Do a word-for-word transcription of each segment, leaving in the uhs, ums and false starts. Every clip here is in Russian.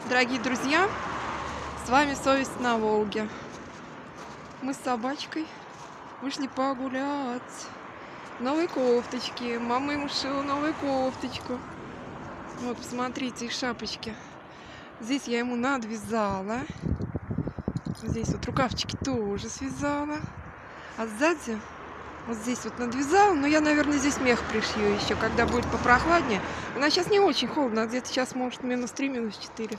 Дорогие друзья, с вами Совесть на Волге. Мы с собачкой вышли погулять. Новые кофточки. Мама ему шила новую кофточку. Вот, посмотрите, их шапочки. Здесь я ему надвязала. Здесь вот рукавчики тоже связала. А сзади вот здесь вот надвязала. Но я, наверное, здесь мех пришью еще, когда будет попрохладнее. У нас сейчас не очень холодно, где-то сейчас может минус три, минус четыре.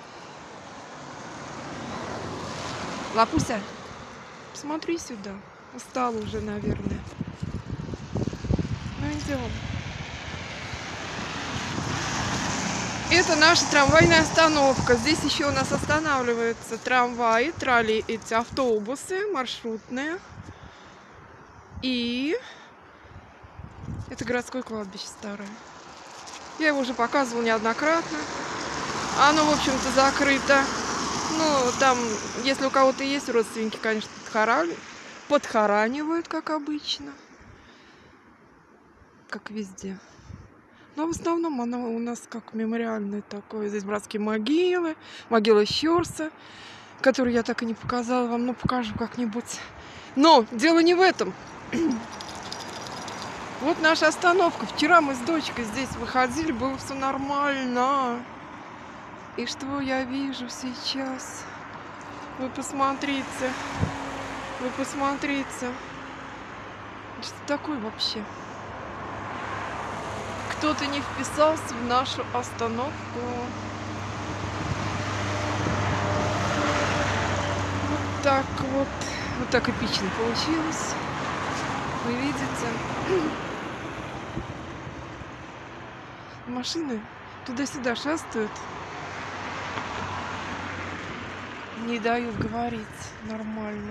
Лапуся, посмотри сюда. Устал уже, наверное. Ну, идем. Это наша трамвайная остановка. Здесь еще у нас останавливаются трамваи, тролли, эти автобусы маршрутные. И это городское кладбище старое. Я его уже показывала неоднократно. Оно, в общем-то, закрыто. Ну, там, если у кого-то есть родственники, конечно, подхоранивают, как обычно. Как везде. Но в основном оно у нас как мемориальное такое. Здесь братские могилы, могила Щорса, которую я так и не показала вам, но покажу как-нибудь. Но дело не в этом. Вот наша остановка. Вчера мы с дочкой здесь выходили, было все нормально. И что я вижу сейчас? Вы посмотрите. Вы посмотрите. Что такое вообще? Кто-то не вписался в нашу остановку. Вот так вот. Вот так эпично получилось. Вы видите? Машины туда-сюда шастают. Не дают говорить нормально.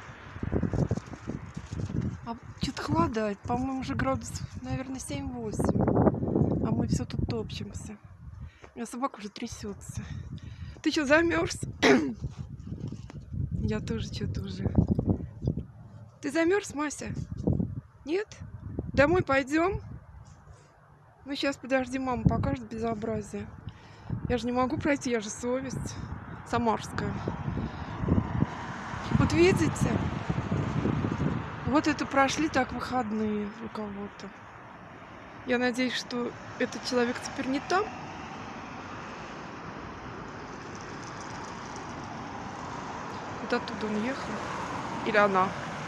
А что-то холодает. По-моему, уже градусов, наверное, семь-восемь. А мы все тут топчемся. У меня собака уже трясется. Ты что, замерз? Я тоже что-то уже. Ты замерз, Мася? Нет? Домой пойдем? Ну, сейчас, подожди, мама покажет безобразие. Я же не могу пройти, я же совесть самарская. Вот видите? Вот это прошли так выходные у кого-то. Я надеюсь, что этот человек теперь не там. Вот оттуда он ехал. Или она.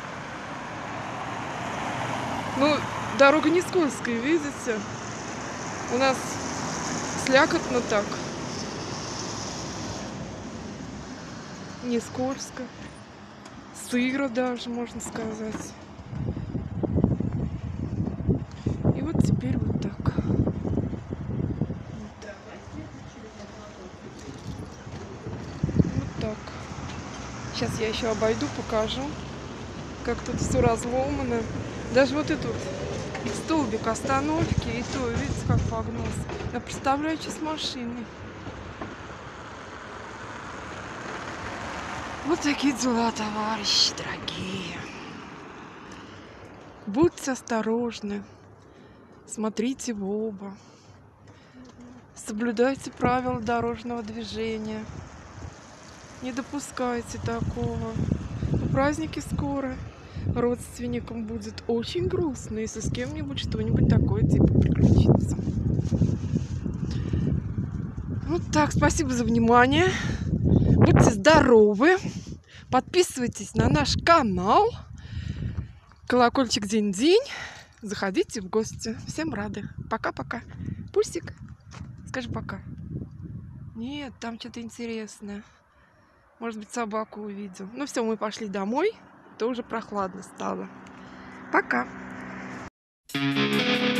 Ну, дорога не скользкая, видите? У нас слякотно так. Не скользко. Сыро даже, можно сказать. И вот теперь вот так. Вот так. Сейчас я еще обойду, покажу, как тут все разломано. Даже вот этот столбик остановки, и то, видите, как погнулся. Я представляю, что с машиной. Вот такие дела, товарищи дорогие. Будьте осторожны. Смотрите в оба. Соблюдайте правила дорожного движения. Не допускайте такого. Праздники скоро. Родственникам будет очень грустно, если с кем-нибудь что-нибудь такое типа приключится. Вот так, спасибо за внимание. Будьте здоровы. Подписывайтесь на наш канал. Колокольчик день-день. Заходите в гости. Всем рады. Пока-пока. Пусик, скажи пока. Нет, там что-то интересное. Может быть, собаку увидел. Ну все, мы пошли домой. То уже прохладно стало. Пока.